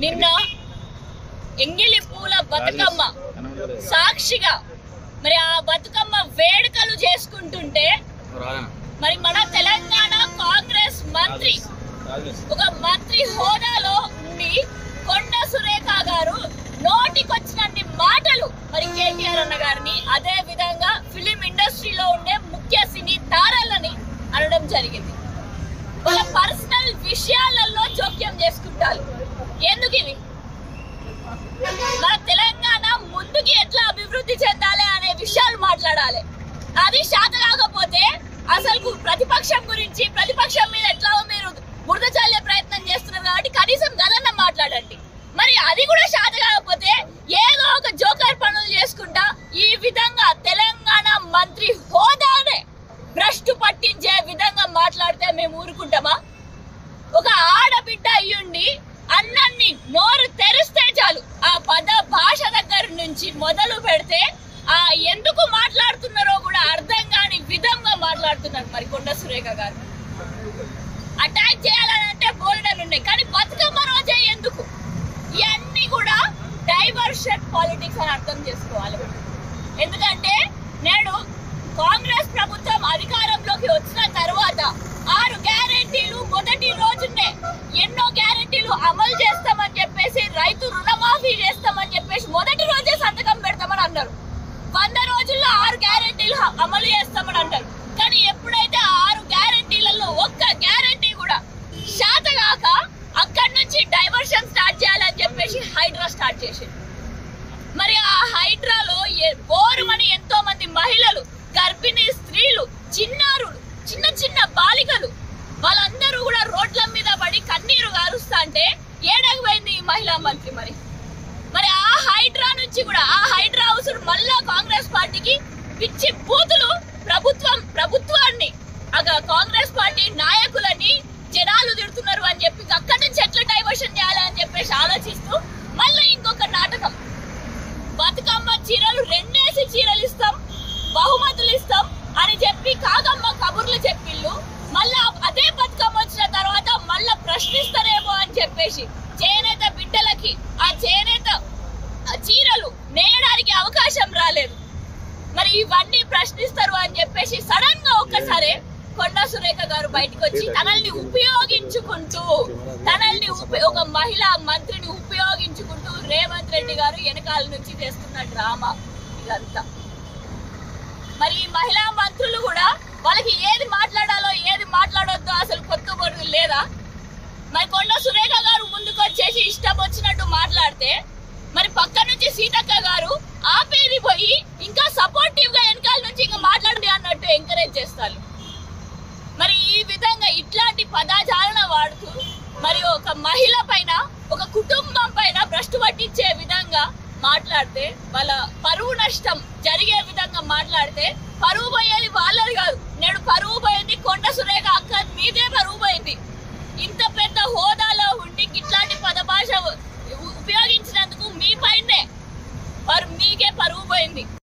నిన్న ఎంగిలి పూల బతుకమ్మ సాక్షిగా మరి ఆ బతుకమ్మ వేడుకలు చేసుకుంటుంటే మరి మన తెలంగాణ కాంగ్రెస్ మంత్రి ఒక మంత్రి హోదాలో ఉండి కొండ సురేఖ గారు నోటికొచ్చినన్ని మాటలు మరి కేటీఆర్ అన్న గారిని అదే విధంగా ఫిలిం ఇండస్ట్రీలో ఉండే ముఖ్య సినీ తారలని అనడం జరిగింది. వాళ్ళ పర్సనల్ విషయాలలో జోక్యం చేసుకుంటారు. ఎందుకు ఇవి? మన తెలంగాణ ముందుకి ఎట్లా అభివృద్ధి చెందాలి అనే విషయాలు మాట్లాడాలి. అది శాత కాకపోతే అసలు ప్రతిపక్షం గురించి ప్రతిపక్షం మీద ఎట్లా మీరు బురద చల్లే ప్రయత్నం చేస్తున్నారు కాబట్టి కనీసం గదన్న మాట్లాడండి. మరి అది కూడా శాత కాకపోతే ఏదో ఒక జోకర్ పనులు చేసుకుంటా ఈ విధంగా తెలంగాణ మంత్రి హోదానే భ్రష్టు పట్టించే విధంగా మాట్లాడితే మేము ఊరుకుంటామా? ఒక ఆడబిడ్డ అయ్యుండి అన్నన్ని నోరు తెరిస్తే చాలు ఆ పద భాష దగ్గర నుంచి మొదలు పెడితే ఆ ఎందుకు మాట్లాడుతున్నారో కూడా అర్థం కాని విధంగా మాట్లాడుతున్నారు మరి కొండ సురేఖ గారు. అటాక్ చేయాలంటే బోల్డర్ ఉన్నాయి కానీ బతుకమ్మ రోజే ఎందుకు? ఇవన్నీ కూడా డైవర్షన్ పాలిటిక్స్ అని అర్థం చేసుకోవాలి. ఎందుకంటే నేడు కాంగ్రెస్ ప్రభుత్వం అధికారంలోకి వచ్చిన తర్వాత 6 గ్యారెంటీలు మొదటి రోజునే ఎన్నో గ్యారెంటీలు అమలు చేస్తామని చెప్పేసి రైతు రుణమాఫీ చేస్తామని చెప్పేసి మొదటి రోజే సంతకం పెడతామని అన్నారు. 100 రోజుల్లో 6 గ్యారెంటీలు అమలు చేస్తామని అంటారు. కానీ ఎప్పుడైతే 6 గ్యారెంటీలలో ఒక్క గ్యారెంటీ కూడా శాతగాక అక్కడి నుంచి డైవర్షన్ స్టార్ట్ చేయాలని చెప్పేసి హైడ్రా స్టార్ట్ చేసింది. మరి ఆ హైడ్రాలో బోరుమని ఎంతో మంది మహిళలు, గర్భిణీ స్త్రీలు, చిన్నారులు, చిన్న చిన్న బాలికలు వాళ్ళందరూ కూడా రోడ్ల మీద పడి కన్నీరు గారుస్తా అంటే ఏడకపోయింది ఈ మహిళా మంత్రి. మరి ఆ హైడ్రా నుంచి కూడా ఆ హైడ్రా హౌస్ మళ్ళా కాంగ్రెస్ పార్టీకి పిచ్చి బూతులు ప్రభుత్వాన్ని కాంగ్రెస్ పార్టీ నాయకులని జనాలు తిడుతున్నారు అని చెప్పి అక్కడి నుంచి ఎట్లా డైవర్షన్ చేయాలని చెప్పేసి ఆలోచిస్తూ మళ్ళీ ఇంకొక నాటకం. బతుకమ్మ చీరలు 2 చీరలు ఇస్తాం, బహుమతులు ఇస్తాం అని చెప్పి కాకమ్మ కబుర్లు చెప్పిళ్ళు. మళ్ళా అదే బతుకమ్మ వచ్చిన తర్వాత మళ్ళా ప్రశ్నిస్తారేమో అని చెప్పేసి చేనేత బిడ్డలకి ఆ చేనేత చీరలు నేయడానికి అవకాశం రాలేదు. మరి ఇవన్నీ ప్రశ్నిస్తారు అని చెప్పేసి సడన్ గా ఒక్కసారి కొండ సురేఖ గారు బయటకు వచ్చి తనల్ని ఉపయోగించుకుంటూ ఒక మహిళా మంత్రిని ఉపయోగించుకుంటూ రేవంత్ రెడ్డి గారు వెనకాల నుంచి చేస్తున్న డ్రామా ఇదంతా. మరి ఈ మహిళా మంత్రులు కూడా వాళ్ళకి ఏది మాట్లాడాలో ఏది మాట్లాడొద్దో అసలు కొత్త బొరుగు లేదా? మరి కొండ సురేఖ గారు ముందుకు వచ్చేసి ఇష్టం వచ్చినట్టు మాట్లాడితే మరి పక్క నుంచి సీతక్క గారు ఆపేది పోయి ఇంకా సపోర్టివ్ గా వెనకాల నుంచి ఇంకా మాట్లాడండి అన్నట్టు ఎంకరేజ్ చేస్తారు. మరి ఈ విధంగా ఇట్లాంటి పదాచారణ వాడుతూ మరి ఒక మహిళ పైన ఒక కుటుంబం పైన భ్రష్టు పట్టించే విధంగా మాట్లాడితే వాళ్ళ పరువు నష్టం జరిగే విధంగా మాట్లాడితే పరువు పోయేది వాళ్ళది కాదు. నేడు పరువు పోయేది కొండ సురేఖ అక్క మీదే